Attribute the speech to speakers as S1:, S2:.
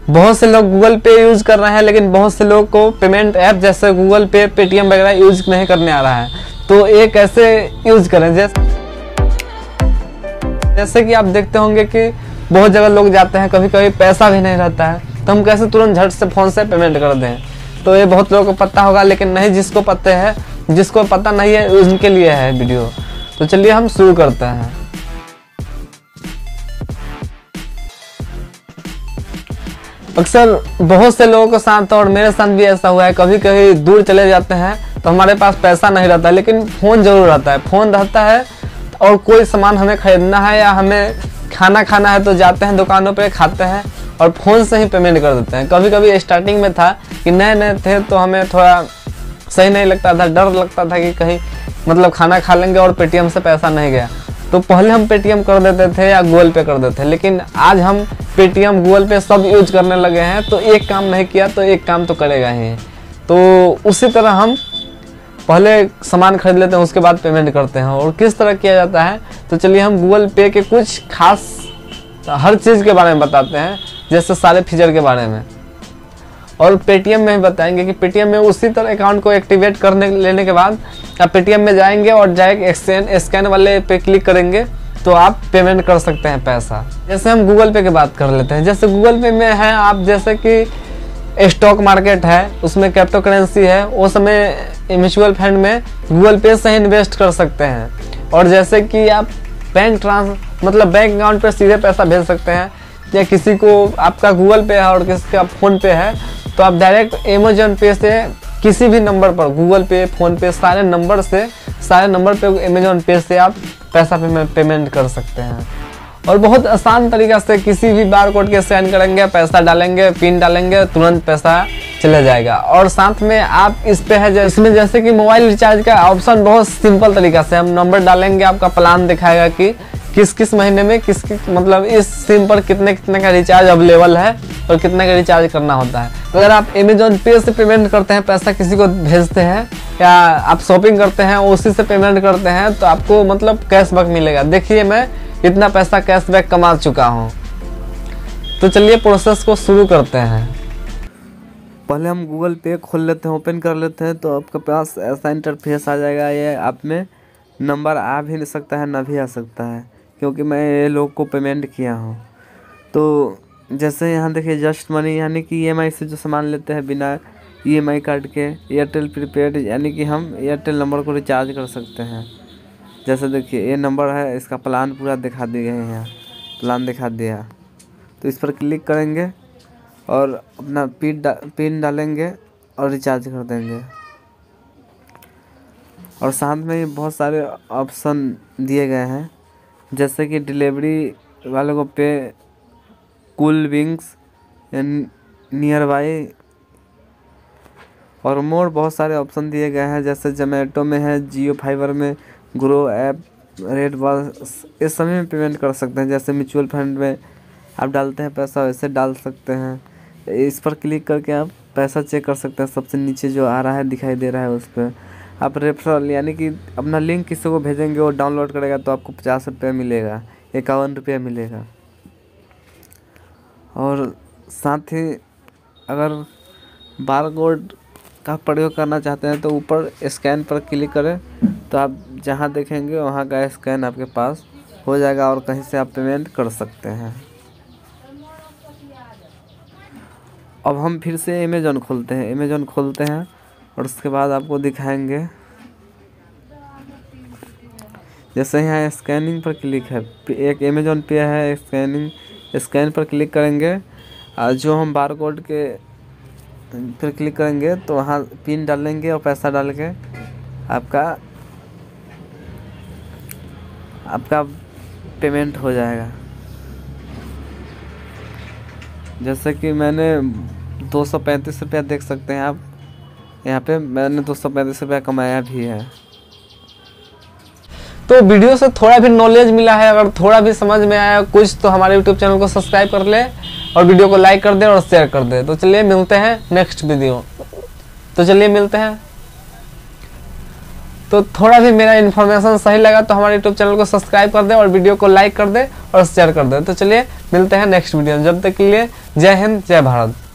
S1: बहुत से लोग गूगल पे यूज कर रहे हैं, लेकिन बहुत से लोग को पेमेंट ऐप जैसे गूगल पे, पेटीएम वगैरह यूज नहीं करने आ रहा है। तो ये कैसे यूज करें? जैसे कि आप देखते होंगे कि बहुत जगह लोग जाते हैं, कभी कभी पैसा भी नहीं रहता है, तो हम कैसे तुरंत झट से फोन से पेमेंट कर दें। तो ये बहुत लोगों को पता होगा, लेकिन नहीं जिसको पता है, जिसको पता नहीं है उनके लिए है वीडियो। तो चलिए हम शुरू करते हैं। अक्सर बहुत से लोगों के साथ और मेरे साथ भी ऐसा हुआ है, कभी कभी दूर चले जाते हैं तो हमारे पास पैसा नहीं रहता, लेकिन फ़ोन जरूर रहता है। फ़ोन रहता है और कोई सामान हमें खरीदना है या हमें खाना खाना है तो जाते हैं दुकानों पे, खाते हैं और फ़ोन से ही पेमेंट कर देते हैं। कभी कभी स्टार्टिंग में था कि नए नए थे तो हमें थोड़ा सही नहीं लगता था, डर लगता था कि कहीं मतलब खाना खा लेंगे और पेटीएम से पैसा नहीं गया, तो पहले हम पेटीएम कर देते थे या गूगल पे कर देते थे। लेकिन आज हम पेटीएम, गूगल पे सब यूज करने लगे हैं, तो एक काम नहीं किया तो एक काम तो करेगा ही। तो उसी तरह हम पहले सामान खरीद लेते हैं, उसके बाद पेमेंट करते हैं। और किस तरह किया जाता है, तो चलिए हम गूगल पे के कुछ खास हर चीज़ के बारे में बताते हैं, जैसे सारे फीचर के बारे में। और पेटीएम में भी बताएंगे कि पेटीएम में उसी तरह अकाउंट को एक्टिवेट करने लेने के बाद आप पेटीएम में जाएंगे और डायरेक्ट स्कैन वाले पे क्लिक करेंगे तो आप पेमेंट कर सकते हैं पैसा। जैसे हम गूगल पे की बात कर लेते हैं। जैसे गूगल पे में है, आप जैसे कि स्टॉक मार्केट है, उसमें क्रिप्टो करेंसी है, वो समय म्यूचुअल फंड में गूगल पे से इन्वेस्ट कर सकते हैं। और जैसे कि आप बैंक अकाउंट पर सीधे पैसा भेज सकते हैं, या किसी को आपका गूगल पे है और किसी का फ़ोन पे है तो आप डायरेक्ट अमेजोन पे से किसी भी नंबर पर, गूगल पे, फ़ोन पे, सारे नंबर पे अमेजोन पे से आप पैसा पेमेंट कर सकते हैं। और बहुत आसान तरीक़ा से किसी भी बार कोड के स्कैन करेंगे, पैसा डालेंगे, पिन डालेंगे, तुरंत पैसा चला जाएगा। और साथ में आप इस पे है इसमें जैसे कि मोबाइल रिचार्ज का ऑप्शन बहुत सिंपल तरीक़ा से हम नंबर डालेंगे, आपका प्लान दिखाएगा कि किस महीने में मतलब इस सिम पर कितने का रिचार्ज अवेलेबल है और कितने का रिचार्ज करना होता है। तो अगर आप अमेजोन पे से पेमेंट करते हैं, पैसा किसी को भेजते हैं या आप शॉपिंग करते हैं उसी से पेमेंट करते हैं, तो आपको मतलब कैशबैक मिलेगा। देखिए मैं इतना पैसा कैशबैक कमा चुका हूँ। तो चलिए प्रोसेस को शुरू करते हैं। पहले हम गूगल पे खोल लेते हैं, ओपन कर लेते हैं, तो आपके पास ऐसा इंटरफेस आ जाएगा। ये आप में नंबर आ भी नहीं सकता है, ना भी आ सकता है, क्योंकि मैं ये लोग को पेमेंट किया हूँ। तो जैसे यहाँ देखिए जस्ट मनी, यानी कि ईएमआई से जो सामान लेते हैं बिना ईएमआई कार्ड के, एयरटेल प्रीपेड, यानी कि हम एयरटेल नंबर को रिचार्ज कर सकते हैं। जैसे देखिए ये नंबर है, इसका प्लान पूरा दिखा दिए हैं, यहाँ प्लान दिखा दिया। तो इस पर क्लिक करेंगे और अपना पिन डालेंगे और रिचार्ज कर देंगे। और साथ में ही बहुत सारे ऑप्शन दिए गए हैं, जैसे कि डिलीवरी वालों को पे, कूल विंग्स, नियर बाई और मोर बहुत सारे ऑप्शन दिए गए हैं। जैसे जोमेटो में है, जियो फाइबर में, ग्रो ऐप, रेड बस, इस समय में पेमेंट कर सकते हैं। जैसे म्यूचुअल फंड में आप डालते हैं पैसा, वैसे डाल सकते हैं। इस पर क्लिक करके आप पैसा चेक कर सकते हैं। सबसे नीचे जो आ रहा है, दिखाई दे रहा है, उस पर आप रेफरल, यानी कि अपना लिंक किसी को भेजेंगे, वो डाउनलोड करेगा तो आपको 50 रुपये मिलेगा, 51 रुपये मिलेगा। और साथ ही अगर बारकोड का प्रयोग करना चाहते हैं तो ऊपर स्कैन पर क्लिक करें, तो आप जहां देखेंगे वहां का स्कैन आपके पास हो जाएगा और कहीं से आप पेमेंट कर सकते हैं। अब हम फिर से अमेजोन खोलते हैं और उसके बाद आपको दिखाएंगे। जैसे यहाँ स्कैनिंग पर क्लिक है, एक अमेजोन पे है, स्कैन पर क्लिक करेंगे और जो हम बार कोड के फिर क्लिक करेंगे तो वहाँ पिन डालेंगे और पैसा डाल के आपका पेमेंट हो जाएगा। जैसे कि मैंने 235 रुपया, देख सकते हैं आप यहाँ पे, मैंने 235 रुपया कमाया भी है। तो वीडियो से थोड़ा भी नॉलेज मिला है, अगर थोड़ा भी समझ में आया कुछ, तो हमारे यूट्यूब चैनल को सब्सक्राइब कर ले और वीडियो को लाइक कर दे और शेयर कर दे। तो चलिए मिलते हैं नेक्स्ट वीडियो। तो चलिए मिलते हैं। तो थोड़ा भी मेरा इन्फॉर्मेशन सही लगा तो हमारे यूट्यूब चैनल को सब्सक्राइब कर दे और वीडियो को लाइक कर दे और शेयर कर दे। तो चलिए मिलते हैं नेक्स्ट वीडियो में, जब तक के लिए जय हिंद जय भारत।